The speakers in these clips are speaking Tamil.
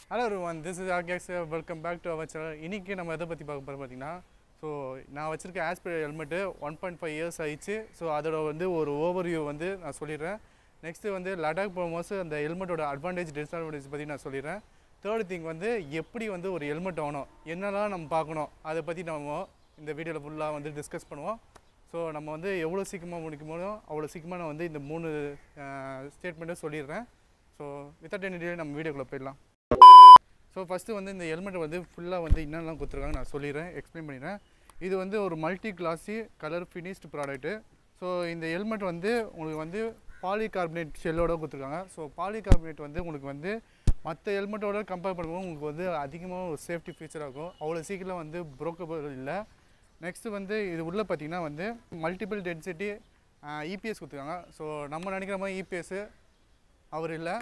Hello everyone, this is Agex. Welcome back to our channel. இன்னைக்கு நம்ம எதை பத்தி பார்க்க போறோம் பாத்தீங்கன்னா நான் வச்சிருக்க Aspida helmet 1.5 years ஆயிச்சு. அதோட ஒரு ஓவர்வியூ நான் சொல்லிறேன். நெக்ஸ்ட் லடாக் போகும்போது அந்த ஹெல்மெட்டோட அட்வான்டேஜ் டிஸ்அட்வான்டேஜ் பத்தி நான் சொல்லிறேன். தேர்ட் திங் எப்படி ஒரு ஹெல்மெட் ஆகணும், என்னெல்லாம் நம்ம பார்க்கணும், அதை பத்தி நம்ம இந்த வீடியோல ஃபுல்லா டிஸ்கஸ் பண்ணுவோம். நம்ம எவ்வளவு சீக்கிரமா முடிக்குமோ அவ்வளவு சீக்கிரமா நான் இந்த மூணு ஸ்டேட்மென்ட்டை சொல்லிறேன். without any delay நம்ம வீடியோக்குள்ள போயிடலாம். ஃபர்ஸ்ட் இந்த ஹெல்மெட் ஃபுல்லா என்னெல்லாம் கொடுத்துருக்காங்க நான் சொல்லிடுறேன், எக்ஸ்பிளைன் பண்ணிடுறேன். இது ஒரு multi glossy colour finished product. இந்த ஹெல்மெட் உங்களுக்கு பாலிகார்பனேட் ஷெல்லோட கொடுத்துருக்காங்க. பாலிகார்பனேட் உங்களுக்கு மற்ற ஹெல்மெட்டோட கம்பேர் பண்ணும்போது உங்களுக்கு அதிகமாக ஒரு சேஃப்டி ஃபீச்சராக இருக்கும். அவ்வளோ சீக்கிரம் ப்ரோக்கபிள் இல்லை. நெக்ஸ்ட் இது உள்ள பார்த்தீங்கன்னா மல்டிபிள் டென்சிட்டி இபிஎஸ் கொடுத்துருக்காங்க. நம்ம நினைக்கிற மாதிரி இபிஎஸ் அவர் இல்லை,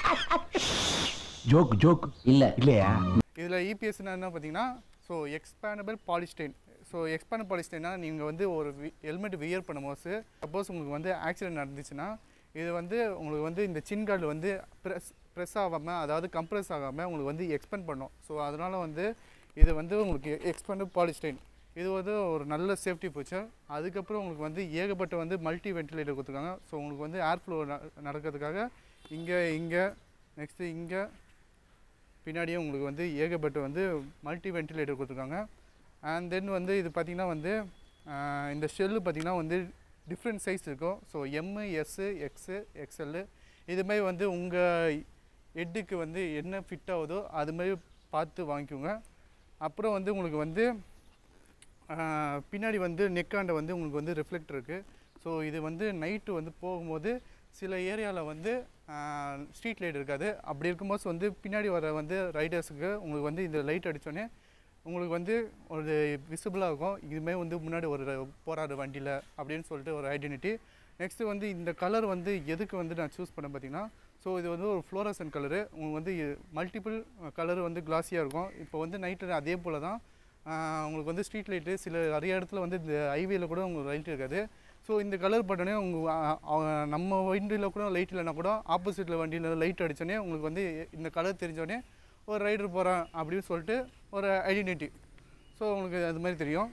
ஜோக் ஜோக் இல்லையா. இதில் இபிஎஸ் என்ன பார்த்தீங்கன்னா எக்ஸ்பேண்டபிள் பாலிஸ்டைன். எக்ஸ்பேண்டபிள் பாலிஸ்டைனா நீங்கள் ஒரு ஹெல்மெட் வியர் பண்ணும்போது சப்போஸ் உங்களுக்கு ஆக்சிடென்ட் நடந்துச்சுன்னா இது உங்களுக்கு இந்த சின் கார்டு ப்ரெஸ் ஆகாமல், அதாவது கம்ப்ரெஸ் ஆகாமல் உங்களுக்கு எக்ஸ்பேண்ட் பண்ணும். அதனால் இது உங்களுக்கு எக்ஸ்பேண்டபிள் பாலிஸ்டைன். இது ஒரு நல்ல சேஃப்டி ஃபீச்சர். அதுக்கப்புறம் உங்களுக்கு ஏகப்பட்ட மல்டி வென்டிலேட்டர் கொடுத்துருக்காங்க. உங்களுக்கு ஏர் ஃப்ளோ நடக்கிறதுக்காக இங்கே நெக்ஸ்ட்டு இங்கே பின்னாடியே உங்களுக்கு ஏகப்பட்ட மல்டி வென்டிலேட்டர் கொடுத்துருக்காங்க. அண்ட் தென் இது பார்த்திங்கன்னா இந்த ஷெல்லு பார்த்திங்கன்னா டிஃப்ரெண்ட் சைஸ் இருக்கும். எம், எஸ், எக்ஸு, எக்ஸ்எல்லு இதுமாதிரி உங்கள் ஹெட்டுக்கு என்ன ஃபிட் ஆகுதோ அதுமாதிரி பார்த்து வாங்கிக்கோங்க. அப்புறம் உங்களுக்கு பின்னாடி நெக்காண்ட உங்களுக்கு ரிஃப்ளெக்டர் இருக்குது. இது நைட்டு போகும்போது சில ஏரியாவில் ஸ்ட்ரீட் லைட் இருக்காது. அப்படி இருக்கும்போது பின்னாடி வர ரைடர்ஸுக்கு உங்களுக்கு இந்த லைட் அடித்தோடனே உங்களுக்கு ஒரு விசிபிளாக இருக்கும், இதுமாதிரி முன்னாடி ஒரு போராடு வண்டியில் அப்படின்னு சொல்லிட்டு ஒரு ஐடென்டிட்டி. நெக்ஸ்ட்டு இந்த கலர் எதுக்கு நான் சூஸ் பண்ணேன் பார்த்தீங்கன்னா, இது ஒரு ஃப்ளோரசன்ட் கலரு. உங்களுக்கு மல்டிபிள் கலர் கிளாஸியாக இருக்கும். இப்போ நைட்டு அதே போல் தான் உங்களுக்கு ஸ்ட்ரீட் லைட்டு சில நிறைய இடத்துல இந்த ஹைவேல கூட உங்களுக்கு லைட் இருக்காது. இந்த கலர் பட்டனே நம்ம வண்டியில் கூட லைட் இல்லைனா கூட ஆப்போசிட்டில் வண்டியில் லைட் அடித்தோடனே உங்களுக்கு இந்த கலர் தெரிஞ்சோடனே ஒரு ரைடர் போகிறான் அப்படின்னு சொல்லிட்டு ஒரு ஐடென்டிட்டி. உங்களுக்கு அது மாதிரி தெரியும்.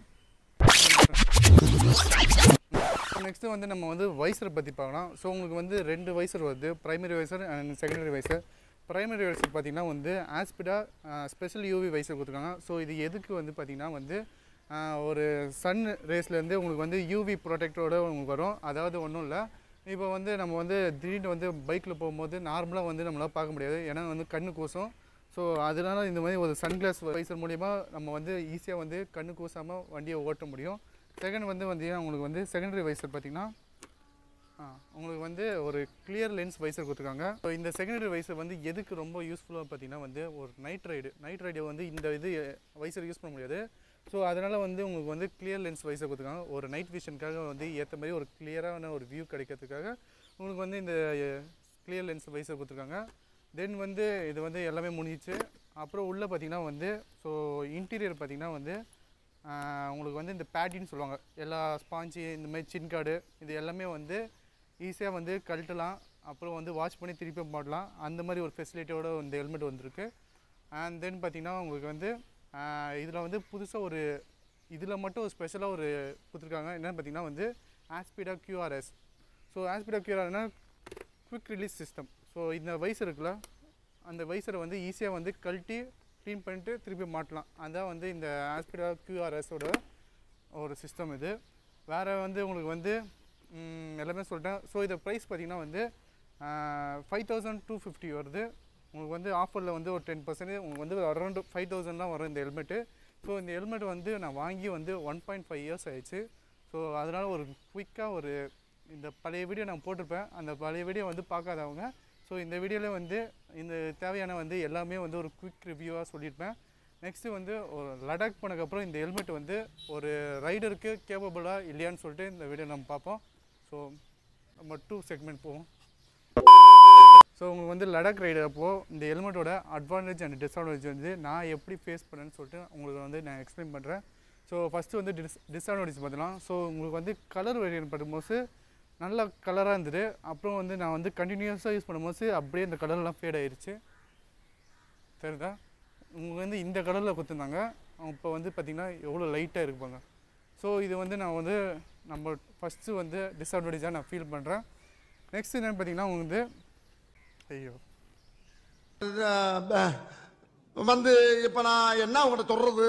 நெக்ஸ்ட்டு நம்ம வைசரை பற்றி பார்க்கலாம். உங்களுக்கு ரெண்டு வைசர் வருது, primary visor and secondary visor. Primary visor பார்த்திங்கன்னா ஆஸ்பிடா ஸ்பெஷல் யூவி வைசர் கொடுத்துருக்காங்க. இது எதுக்கு பார்த்திங்கன்னா ஒரு சன் ரேஸ்லேருந்து உங்களுக்கு யூவி ப்ரொடெக்டரோடு உங்களுக்கு வரும். அதாவது ஒன்றும் இல்லை, இப்போ நம்ம திடீர்னு பைக்கில் போகும்போது நார்மலாக நம்மளால் பார்க்க முடியாது, ஏன்னா கண்ணு கூசும். அதனால இந்த மாதிரி ஒரு சன்கிளாஸ் வைசர் மூலிமா நம்ம ஈஸியாக கண்ணு கூசாமல் வண்டியை ஓட்ட முடியும். செகண்ட் பார்த்தீங்கன்னா உங்களுக்கு செகண்டரி வைசர் பார்த்திங்கன்னா உங்களுக்கு ஒரு கிளியர் லென்ஸ் வைசர் கொடுத்துருக்காங்க. இந்த செகண்டரி வைசர் எதுக்கு ரொம்ப யூஸ்ஃபுல்லாக பார்த்தீங்கன்னா ஒரு நைட் ரைடு இந்த இது வைசர் யூஸ் பண்ண முடியாது. அதனால் உங்களுக்கு கிளியர் லென்ஸ் வைசர் கொடுத்துருக்காங்க. ஒரு நைட் விஷனுக்காக ஏற்ற மாதிரி ஒரு கிளியரான ஒரு வியூ கிடைக்கிறதுக்காக உங்களுக்கு இந்த கிளியர் லென்ஸ் வைசர் கொடுத்துருக்காங்க. தென் இது எல்லாமே முடிஞ்சிச்சு. அப்புறம் உள்ளே பார்த்திங்கன்னா இன்டீரியர் பார்த்திங்கன்னா உங்களுக்கு இந்த பேட்டின்னு சொல்லுவாங்க, எல்லா ஸ்பாஞ்சு இந்த மாதிரி சின் கார்டு இது எல்லாமே ஈஸியாக கழட்டலாம். அப்புறம் வாஷ் பண்ணி திருப்பி போடலாம். அந்த மாதிரி ஒரு ஃபெசிலிட்டியோட இந்த ஹெல்மெட் வந்திருக்கு. அண்ட் தென் பார்த்திங்கன்னா உங்களுக்கு இதில் புதுசாக ஒரு இதில் மட்டும் ஒரு ஸ்பெஷலாக ஒரு கொடுத்துருக்காங்க. என்னென்னு பார்த்திங்கன்னா ஆஸ்பிடா கியூஆர்எஸ். ஆஸ்பிடா கியூஆர்னா குவிக் ரிலீஸ் சிஸ்டம். இந்த வைசர் இருக்குல்ல, அந்த வைசரை ஈஸியாக கழட்டி க்ளீன் பண்ணிட்டு திருப்பி மாட்டலாம். அதான் இந்த ஆஸ்பிடா கியூஆர்எஸோட ஒரு சிஸ்டம். இது வேறு உங்களுக்கு எல்லாமே சொல்லிட்டேன். இதை ப்ரைஸ் பார்த்திங்கன்னா 5250 வருது. உங்களுக்கு ஆஃபரில் ஒரு 10% உங்களுக்கு அரௌண்ட் 5000 தான் வரும் இந்த ஹெல்மெட்டு. இந்த ஹெல்மெட் நான் வாங்கி 1.5 years ஆயிடுச்சு. அதனால் ஒரு குயிக்காக ஒரு இந்த பழைய வீடியோ நான் போட்டிருப்பேன், அந்த பழைய வீடியோ பார்க்காதவங்க இந்த வீடியோவில் இந்த தேவையான எல்லாமே ஒரு குயிக் ரிவ்யூவாக சொல்லியிருப்பேன். நெக்ஸ்ட்டு ஒரு லடாக் போனதுக்கப்புறம் இந்த ஹெல்மெட் ஒரு ரைடருக்கு கேப்பபிளாக இல்லையான்னு சொல்லிட்டு இந்த வீடியோ நம்ம பார்ப்போம். நம்ம 2 செக்மெண்ட் போவோம். உங்களுக்கு லடாக் ரைடு அப்போது இந்த ஹெல்மெட்டோட அட்வான்டேஜ் அண்ட் டிஸ்அட்வான்டேஜ் நான் எப்படி ஃபேஸ் பண்ணேன்னு சொல்லிட்டு உங்களுக்கு நான் எக்ஸ்பிளைன் பண்ணுறேன். ஃபஸ்ட்டு டிஸ்அட்வான்டேஜ் பார்த்தலாம். உங்களுக்கு கலர் வேரியன்ட் பண்ணும்போது நல்ல கலராக இருந்தது. அப்புறம் நான் கண்டினியூஸாக யூஸ் பண்ணும்போது அப்படியே இந்த கலர்லாம் ஃபேட் ஆயிடுச்சு. தெரியுதா உங்களுக்கு வந்து இந்த கலரில் கொடுத்துருந்தாங்க இப்போ வந்து பார்த்திங்கன்னா எவ்வளோ லைட்டாக இருப்பாங்க ஸோ இது வந்து நான் வந்து நம்ம ஃபஸ்ட்டு வந்து டிஸ்அட்வான்டேஜாக நான் ஃபீல் பண்ணுறேன் நெக்ஸ்ட் என்னென்னு பார்த்தீங்கன்னா உங்களுக்கு வந்து ஐயோ வந்து இப்போ நான் என்ன உங்கள்கிட்ட சொல்கிறது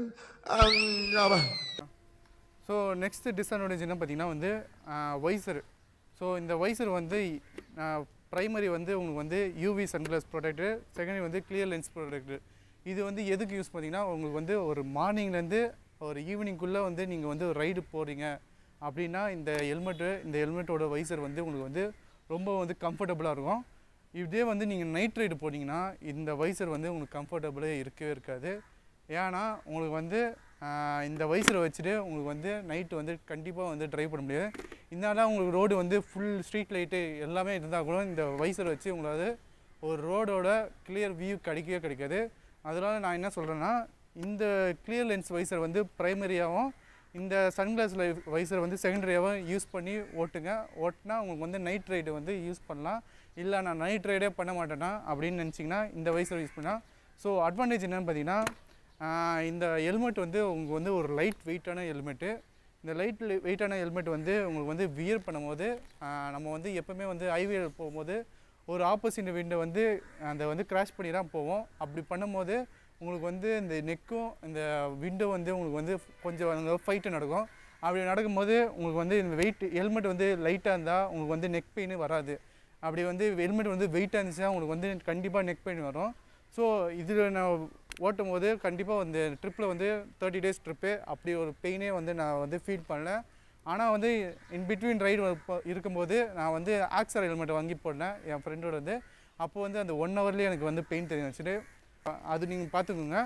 ஸோ நெக்ஸ்ட்டு டிஸ்அட்வான்டேஜ் என்ன பார்த்தீங்கன்னா வந்து வைசர் ஸோ இந்த வைசர் வந்து ப்ரைமரி வந்து உங்களுக்கு வந்து யூவி சன்கிளாஸ் ப்ரொடெக்டர் செகண்டரி வந்து கிளியர் லென்ஸ் ப்ரொடெக்டர் இது வந்து எதுக்கு யூஸ் பண்ணிங்கன்னா உங்களுக்கு வந்து ஒரு மார்னிங்லேருந்து ஒரு ஈவினிங்குள்ளே வந்து நீங்கள் வந்து ஒரு ரைடு போகிறீங்க அப்படின்னா இந்த ஹெல்மெட்டோட வைசர் வந்து உங்களுக்கு வந்து ரொம்ப வந்து கம்ஃபர்டபுளாக இருக்கும் இதே வந்து நீங்கள் நைட் ரைடு போனீங்கன்னா இந்த வைசர் வந்து உங்களுக்கு கம்ஃபர்டபுளே இருக்கவே இருக்காது ஏன்னா உங்களுக்கு வந்து இந்த வைசரை வச்சுட்டு உங்களுக்கு வந்து நைட்டு வந்து கண்டிப்பாக வந்து ட்ரைவ் பண்ண முடியாது இதனால உங்களுக்கு ரோடு வந்து ஃபுல் ஸ்ட்ரீட் லைட்டு எல்லாமே இருந்தால் கூட இந்த வைசரை வச்சு உங்களால் ஒரு ரோடோட கிளியர் வியூ கிடைக்காது அதனால் நான் என்ன சொல்கிறேன்னா இந்த கிளியர் லென்ஸ் வைசர் வந்து ப்ரைமரியாகவும் இந்த சன்கிளாஸ் வைசர் வந்து செகண்டரியாகவும் யூஸ் பண்ணி ஓட்டினா உங்களுக்கு வந்து நைட் ரைடு வந்து யூஸ் பண்ணலாம் இல்லை நான் நைட் ரைடே பண்ண மாட்டேன்னா அப்படின்னு நினச்சிங்கன்னா இந்த வைசர் யூஸ் பண்ணால் ஸோ அட்வான்டேஜ் என்னென்னு பார்த்தீங்கன்னா இந்த ஹெல்மெட் வந்து உங்களுக்கு வந்து ஒரு லைட் வெயிட்டான ஹெல்மெட்டு இந்த வெயிட்டான ஹெல்மெட் வந்து உங்களுக்கு வந்து வியர் பண்ணும்போது நம்ம வந்து எப்போவுமே வந்து ஹைவேல போகும்போது ஒரு ஆப்போசிட் விண்டை வந்து அந்த வந்து கிராஷ் பண்ணி தான் போவோம் அப்படி பண்ணும்போது உங்களுக்கு வந்து இந்த நெக்கும் இந்த விண்டோ வந்து உங்களுக்கு வந்து கொஞ்சம் ஃபைட்டு நடக்கும் அப்படி நடக்கும்போது உங்களுக்கு வந்து இந்த ஹெல்மெட் வந்து லைட்டாக இருந்தால் உங்களுக்கு வந்து நெக் பெயின் வராது அப்படி வந்து ஹெல்மெட் வந்து வெயிட்டாக இருந்துச்சுன்னா உங்களுக்கு வந்து கண்டிப்பாக நெக் பெயின் வரும் ஸோ இதில் நான் ஓட்டும் போது கண்டிப்பாக வந்து ட்ரிப்பில் வந்து 30 days ட்ரிப்பு அப்படி ஒரு பெயினே வந்து நான் வந்து ஃபீல் பண்ணல ஆனால் வந்து இன் பிட்வீன் ரைடு இருக்கும்போது நான் வந்து ஆக்சர் ஹெல்மெட் வாங்கி போடேன் என் ஃப்ரெண்டோட வந்து அப்போ வந்து அந்த 1 hourலேயே எனக்கு வந்து பெயின் தெரியும் வச்சுட்டு அது நீங்கள் பார்த்துக்கோங்க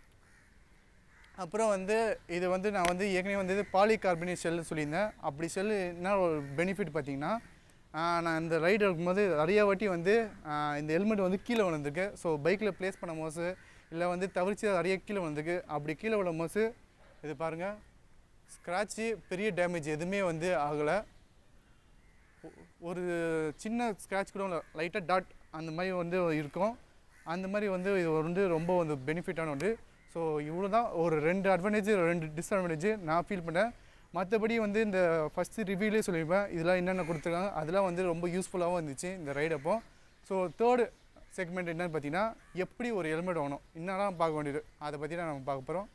அப்புறம் வந்து இது வந்து நான் வந்து ஏற்கனவே வந்து பாலிகார்பனேட் ஷெல் சொல்லியிருந்தேன் அப்படி ஷெல்லு என்ன ஒரு பெனிஃபிட் பார்த்தீங்கன்னா நான் இந்த ரைடு இருக்கும்போது நிறையா வாட்டி வந்து இந்த ஹெல்மெட் வந்து கீழே விழுந்துருக்கு ஸோ பைக்கில் ப்ளேஸ் பண்ணும் போது இல்லை வந்து தவிர்த்து நிறைய கீழே விழுந்துருக்கு அப்படி கீழே விழும் போது இது பாருங்கள் ஸ்க்ராட்சு பெரிய டேமேஜ் எதுவுமே வந்து ஆகலை ஒரு சின்ன ஸ்க்ராட்ச் கூட லைட்டாக டாட் அந்த மாதிரி வந்து இருக்கும் அந்த மாதிரி வந்து இது வந்து ரொம்ப வந்து பெனிஃபிட்டான ஒன்று ஸோ இவ்வளோ தான் ஒரு 2 அட்வான்டேஜ் 2 டிஸ்அட்வான்டேஜ் நான் ஃபீல் பண்ணேன் மற்றபடி வந்து இந்த ஃபஸ்ட்டு ரிவ்யூலே சொல்லியிருப்பேன் இதெல்லாம் என்னென்ன கொடுத்துருக்காங்க அதெல்லாம் வந்து ரொம்ப யூஸ்ஃபுல்லாகவும் இருந்துச்சு இந்த ரைடப்போ ஸோ தேர்டு செக்மெண்ட் என்னென்னு பார்த்தீங்கன்னா எப்படி ஒரு ஹெல்மெட் வாங்கணும் இன்னெல்லாம் பார்க்க வேண்டியது அதை பற்றி தான் நம்ம பார்க்க போகிறோம்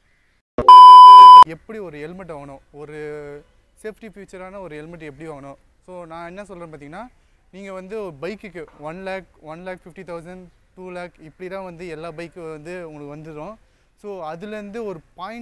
எப்படி ஒரு ஹெல்மெட் வாங்கணும் ஒரு சேஃப்டி ஃபியூச்சரான ஒரு ஹெல்மெட் எப்படி வாங்கணும் ஸோ நான் என்ன சொல்கிறேன்னு பார்த்தீங்கன்னா நீங்கள் வந்து ஒரு பைக்குக்கு 1 lakh 1,50,000 2 lakh இப்படி தான் வந்து எல்லா பைக்கு வந்து உங்களுக்கு வந்துடும் ஸோ அதுலேருந்து ஒரு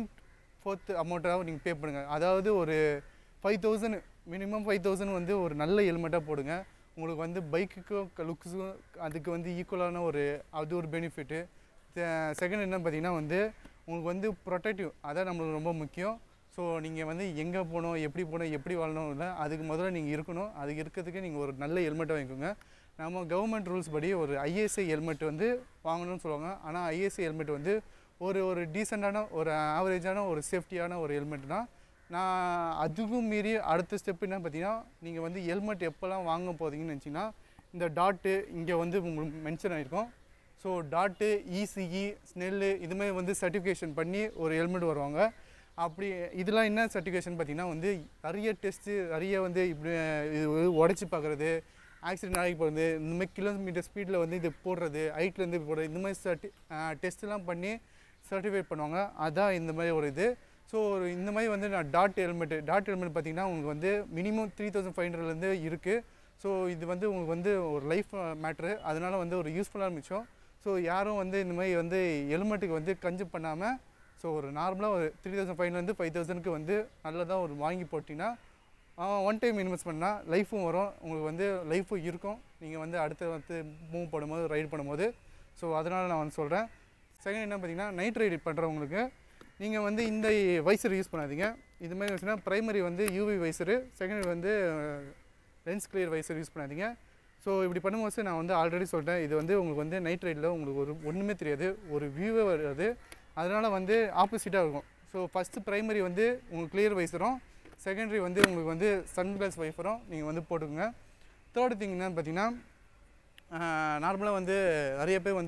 0.4 அமௌண்ட்டாக நீங்கள் பே பண்ணுங்கள் அதாவது ஒரு 5,000 மினிமம் 5,000 வந்து ஒரு நல்ல ஹெல்மெட்டாக போடுங்க உங்களுக்கு வந்து பைக்குக்கும் லுக்ஸுக்கும் அதுக்கு வந்து ஈக்குவலான அது ஒரு பெனிஃபிட்டு செகண்ட் என்ன பார்த்தீங்கன்னா வந்து உங்களுக்கு வந்து ப்ரொடெக்டிவ் அதான் நம்மளுக்கு ரொம்ப முக்கியம் ஸோ நீங்கள் வந்து எங்கே போகணும் எப்படி வாழணும் இல்லை அதுக்கு முதல்ல நீங்கள் இருக்கணும் அதுக்கு இருக்கிறதுக்கு நீங்கள் ஒரு நல்ல ஹெல்மெட்டை வாங்கிக்கோங்க நம்ம கவர்மெண்ட் ரூல்ஸ் படி ஒரு ஐஎஸ்ஐ ஹெல்மெட் வந்து வாங்கணும்னு சொல்லுவாங்க ஆனால் ஐஎஸ்ஐ ஹெல்மெட் வந்து ஒரு டீசெண்டான ஒரு ஆவரேஜான ஒரு சேஃப்டியான ஒரு ஹெல்மெட் தான் நான் அதுக்கும் மீறி அடுத்த ஸ்டெப் என்ன பார்த்தீங்கன்னா நீங்கள் வந்து ஹெல்மெட் எப்போல்லாம் வாங்க போகிறீங்கன்னு நினச்சிங்கன்னா இந்த டாட்டு இங்கே வந்து உங்களுக்கு மென்ஷன் ஆகிருக்கும் ஸோ டாட்டு இசிஇ ஸ்னெல்லு இதுமாதிரி வந்து சர்டிஃபிகேஷன் பண்ணி ஒரு ஹெல்மெட் வருவாங்க அப்படி இதெல்லாம் என்ன சர்டிஃபிகேஷன் பார்த்தீங்கன்னா வந்து நிறைய டெஸ்ட்டு நிறைய வந்து இப்படி இது உடச்சி பார்க்குறது ஆக்சிடென்ட் ஆகி போகிறது இந்தமாதிரி கிலோமீட்டர் ஸ்பீடில் வந்து இது போடுறது ஹைட்லேருந்து போடுறது இந்த மாதிரி டெஸ்ட்லாம் பண்ணி சர்டிஃபிகேட் பண்ணுவாங்க அதான் இந்த மாதிரி ஒரு இது ஸோ இந்த மாதிரி வந்து நான் டாட் ஹெல்மெட் பார்த்திங்கன்னா உங்களுக்கு வந்து மினிமம் 3,500லேருந்து இருக்குது ஸோ இது வந்து உங்களுக்கு வந்து ஒரு லைஃப் மேட்ரு அதனால் வந்து ஒரு யூஸ்ஃபுல்லான மிச்சம் ஸோ யாரும் வந்து இந்த மாதிரி வந்து ஹெல்மெட்டுக்கு வந்து கன்சியூம் பண்ணாமல் ஸோ ஒரு நார்மலாக ஒரு 3,500லேருந்து 5,000க்கு வந்து நல்லதாக ஒரு வாங்கி போட்டிங்கன்னா ஒன் டைம் இன்வெஸ்ட் பண்ணால் லைஃப்பும் வரும் உங்களுக்கு வந்து லைஃப்பும் இருக்கும் நீங்கள் வந்து அடுத்து வந்து மூவ் பண்ணும்போது ரைடு பண்ணும்போது ஸோ அதனால் நான் வந்து சொல்கிறேன் செகண்ட் என்ன பார்த்தீங்கன்னா நைட் ரைடு பண்ணுறவங்களுக்கு நீங்கள் வந்து இந்த வைசர் யூஸ் பண்ணாதீங்க இதுமாதிரி வச்சுன்னா ப்ரைமரி வந்து யூவி வைசரு செகண்டரி வந்து லென்ஸ் கிளியர் வைசர் யூஸ் பண்ணாதீங்க ஸோ இப்படி பண்ணும்போது நான் வந்து ஆல்ரெடி சொல்லிட்டேன் இது வந்து உங்களுக்கு வந்து நைட் ரைடில் உங்களுக்கு ஒன்றுமே தெரியாது ஒரு வியூவே வராது அதனால் வந்து ஆப்போசிட்டாக இருக்கும் ஸோ ஃபஸ்ட்டு ப்ரைமரி வந்து உங்களுக்கு கிளியர் வைசரும் செகண்டரி வந்து உங்களுக்கு வந்து சன்கிளாஸ் வைஃபரும் நீங்கள் வந்து போட்டுக்கோங்க தேர்டு திங் என்னன்னு பார்த்தீங்கன்னா நார்மலாக வந்து நிறைய பேர் வந்து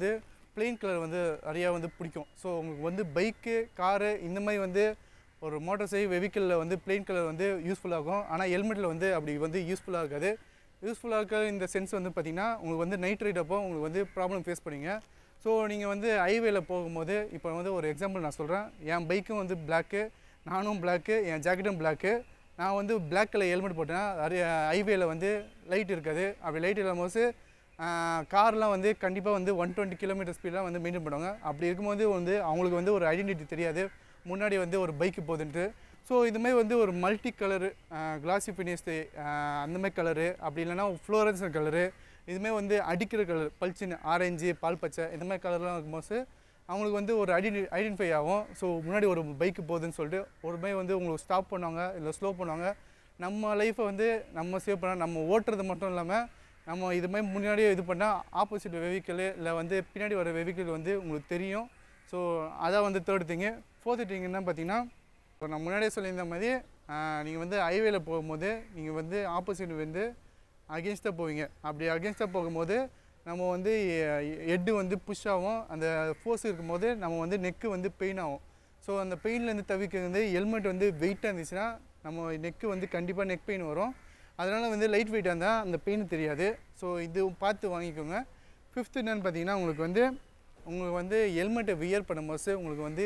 பிளெயின் கலர் வந்து நிறையா வந்து பிடிக்கும். ஸோ உங்களுக்கு வந்து பைக்கு, காரு இந்த மாதிரி வந்து ஒரு மோட்டார் சைக்கிள் வெஹிக்கிளில் வந்து பிளெயின் கலர் வந்து யூஸ்ஃபுல்லாகும். ஆனால் ஹெல்மெட்டில் வந்து அப்படி வந்து யூஸ்ஃபுல்லாக இருக்காது. யூஸ்ஃபுல்லாக இருக்க இந்த சென்ஸ் வந்து பார்த்திங்கன்னா உங்களுக்கு வந்து நைட் ரைட் அப்போ உங்களுக்கு வந்து ப்ராப்ளம் ஃபேஸ் பண்ணுவீங்க. ஸோ நீங்கள் வந்து ஹைவேல போகும்போது இப்போ வந்து ஒரு எக்ஸாம்பிள் நான் சொல்கிறேன். என் பைக்கும் வந்து பிளாக்கு, நானும் பிளாக்கு, என் ஜாக்கெட்டும் பிளாக்கு. நான் வந்து பிளாக் கலர் ஹெல்மெட் போட்டேன்னா ஹைவேல வந்து லைட் இருக்காது. அப்படி லைட் இல்லாமோது கார்லாம் வந்து கண்டிப்பாக வந்து 120 கிலோமீட்டர் ஸ்பீடெலாம் வந்து மெயின்டைன் பண்ணுவாங்க. அப்படி இருக்கும்போது வந்து அவங்களுக்கு வந்து ஒரு ஐடென்டிட்டி தெரியாது, முன்னாடி வந்து ஒரு பைக்கு போகுதுன்ட்டு. ஸோ இதுமாதிரி வந்து ஒரு மல்டி கலரு, கிளாசி ஃபினிஷ்டு அந்தமாதிரி கலரு, அப்படி இல்லைனா ஃப்ளோரன்ஸ் கலரு, இதுமாதிரி வந்து அடிக்கிற கலர் பளிச்சுன்னு ஆரஞ்சு, பால் பச்சை இந்த மாதிரி கலர்லாம் இருக்கும்போது அவங்களுக்கு வந்து ஒரு ஐடென்டிஃபை ஆகும். ஸோ முன்னாடி ஒரு பைக்கு போகுதுன்னு சொல்லிட்டு ஒரு மாதிரி வந்து உங்களுக்கு ஸ்டாப் பண்ணுவாங்க, இல்லை ஸ்லோ பண்ணுவாங்க. நம்ம லைஃப்பை வந்து நம்ம சேவ் பண்ணால் நம்ம ஓட்டுறது மட்டும் இல்லாமல் நம்ம இதுமாதிரி முன்னாடியே இது பண்ணால் ஆப்போசிட் வெஹிக்கிள் இல்லை வந்து பின்னாடி வர வெஹிக்கிள் வந்து உங்களுக்கு தெரியும். ஸோ அதான் வந்து தேர்ட் திங்கு. ஃபோர்த்து திங் என்ன பார்த்தீங்கன்னா, இப்போ நான் முன்னாடியே சொல்லியிருந்த மாதிரி நீங்கள் வந்து ஹைவேல போகும்போது நீங்கள் வந்து ஆப்போசிட் வந்து அகென்ஸ்டாக போவீங்க. அப்படி அகென்ஸ்டாக போகும்போது நம்ம வந்து ஹெட்டு வந்து புஷ் ஆகும். அந்த ஃபோர்ஸ் இருக்கும்போது நம்ம வந்து நெக்கு வந்து பெயின் ஆகும். ஸோ அந்த பெயின்லேருந்து தவிர்க்க வந்து ஹெல்மெட் வந்து வெயிட்டாக இருந்துச்சுன்னா நம்ம நெக்கு வந்து கண்டிப்பாக நெக் பெயின் வரும். அதனால் வந்து லைட் வெயிட்டாக இருந்தால் அந்த பெயின் தெரியாது. ஸோ இது பார்த்து வாங்கிக்கோங்க. ஃபிஃப்த்து என்னென்னு பார்த்தீங்கன்னா, உங்களுக்கு வந்து ஹெல்மெட்டை வியர் பண்ணும்போது உங்களுக்கு வந்து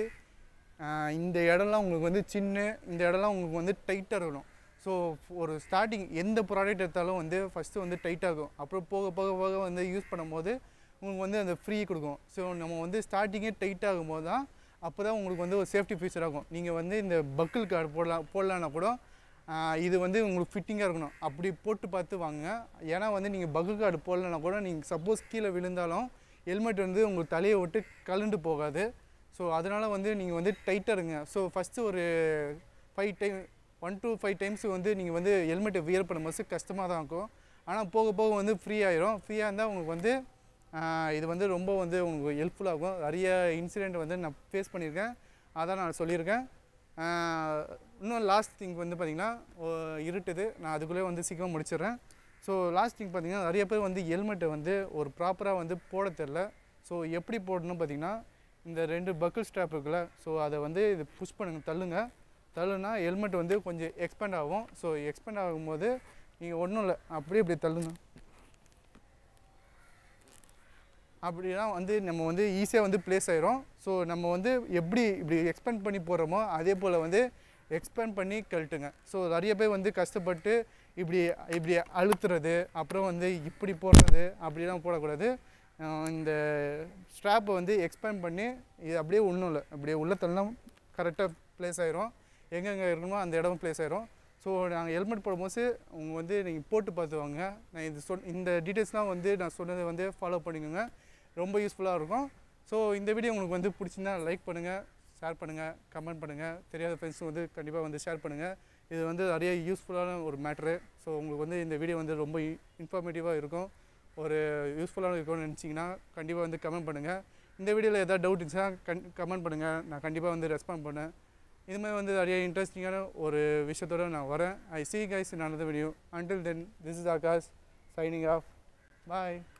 இந்த இடம்லாம் உங்களுக்கு வந்து சின்ன, இந்த இடம்லாம் உங்களுக்கு வந்து டைட்டாக இருக்கணும். ஸோ ஒரு ஸ்டார்டிங் எந்த ப்ராடக்ட் எடுத்தாலும் வந்து ஃபஸ்ட்டு வந்து டைட்டாக இருக்கும். அப்புறம் போக போக போக வந்து யூஸ் பண்ணும்போது உங்களுக்கு வந்து அந்த ஃப்ரீ கொடுக்கும். ஸோ நம்ம வந்து ஸ்டார்டிங்கே டைட் ஆகும்போது தான் அப்போ தான் உங்களுக்கு வந்து ஒரு சேஃப்டி ஃபீச்சர் ஆகும். நீங்கள் வந்து இந்த பக்கிள் கார்டு போடலான்னா கூட இது வந்து உங்களுக்கு ஃபிட்டிங்காக இருக்கணும். அப்படி போட்டு பார்த்து வாங்க. ஏன்னா வந்து நீங்கள் பக்கிள் கார்டு போடலன்னா கூட நீங்கள் சப்போஸ் கீழே விழுந்தாலும் ஹெல்மெட் வந்து உங்களுக்கு தலையை விட்டு கலண்டு போகாது. ஸோ அதனால் வந்து நீங்கள் வந்து டைட்டாக இருங்க. ஸோ ஃபஸ்ட்டு ஒரு 1 to 5 டைம்ஸ் வந்து நீங்கள் வந்து ஹெல்மெட்டை வியர் பண்ணும்போது கஷ்டமாக தான் இருக்கும். ஆனால் போக போக வந்து ஃப்ரீ ஆயிரும். ஃப்ரீயாக இருந்தால் உங்களுக்கு வந்து இது வந்து ரொம்ப வந்து உங்களுக்கு ஹெல்ப்ஃபுல்லாகும். நிறைய இன்சிடெண்ட் வந்து நான் ஃபேஸ் பண்ணியிருக்கேன், அதான் நான் சொல்லியிருக்கேன். இன்னும் லாஸ்ட் திங் வந்து பார்த்திங்கன்னா, இருட்டுது, நான் அதுக்குள்ளே வந்து சீக்கிரம் முடிச்சிடுறேன். ஸோ லாஸ்ட் திங் பார்த்திங்கன்னா, நிறைய பேர் வந்து ஹெல்மெட்டை வந்து ஒரு ப்ராப்பராக வந்து போட தெரில. ஸோ எப்படி போடணும் பார்த்திங்கன்னா, இந்த 2 பக்கிள் ஸ்ட்ராப் இருக்குல்ல, ஸோ அதை வந்து இது புஷ் பண்ணுங்க, தள்ளுனா ஹெல்மெட் வந்து கொஞ்சம் எக்ஸ்பேண்ட் ஆகும். ஸோ எக்ஸ்பேண்ட் ஆகும்போது நீங்கள் ஒன்றும் இல்லை, அப்படியே இப்படி தள்ளுங்க. அப்படின்னா வந்து நம்ம வந்து ஈஸியாக வந்து ப்ளேஸ் ஆயிரும். ஸோ நம்ம வந்து எப்படி இப்படி எக்ஸ்பேண்ட் பண்ணி போடுறோமோ அதே போல் வந்து எக்ஸ்பேண்ட் பண்ணி கழட்டுங்க. ஸோ நிறைய பேர் வந்து கஷ்டப்பட்டு இப்படி அழுத்துறது, அப்புறம் வந்து இப்படி போடுறது, அப்படிலாம் போடக்கூடாது. இந்த ஸ்ட்ராப்பை வந்து எக்ஸ்பேண்ட் பண்ணி இது அப்படியே ஒன்றும் இல்லை, அப்படியே உள்ள தள்ளலாம், கரெக்டாக ப்ளேஸ் ஆயிரும். எங்கெங்கே இருக்கணுமோ அந்த இடம் ப்ளேஸ் ஆயிரும். ஸோ நாங்கள் ஹெல்மெட் போடும்போது உங்கள் வந்து நீங்கள் போட்டு பார்த்து வாங்க. நான் இந்த டீட்டெயில்ஸ்லாம் வந்து நான் சொன்னதை வந்து ஃபாலோ பண்ணிக்கோங்க, ரொம்ப யூஸ்ஃபுல்லாக இருக்கும். ஸோ இந்த வீடியோ உங்களுக்கு வந்து பிடிச்சிருந்தா லைக் பண்ணுங்கள், ஷேர் பண்ணுங்கள், கமெண்ட் பண்ணுங்கள். தெரியாத ஃப்ரெண்ட்ஸும் வந்து கண்டிப்பாக வந்து ஷேர் பண்ணுங்கள். இது வந்து நிறைய யூஸ்ஃபுல்லான ஒரு மேட்ரு. ஸோ உங்களுக்கு வந்து இந்த வீடியோ வந்து ரொம்ப இன்ஃபார்மேட்டிவாக இருக்கும், ஒரு யூஸ்ஃபுல்லாக இருக்கும்னு நினச்சிங்கன்னா கண்டிப்பாக வந்து கமெண்ட் பண்ணுங்கள். இந்த வீடியோவில் எதாவது டவுட் இருந்துச்சுன்னா கமெண்ட் பண்ணுங்கள், நான் கண்டிப்பாக வந்து ரெஸ்பாண்ட் பண்ணேன். இதுமாதிரி வந்து நிறைய இன்ட்ரெஸ்டிங்கான ஒரு விஷயத்தோடு நான் வரேன். I see you guys in another video. Until then, this is Akash signing off. Bye.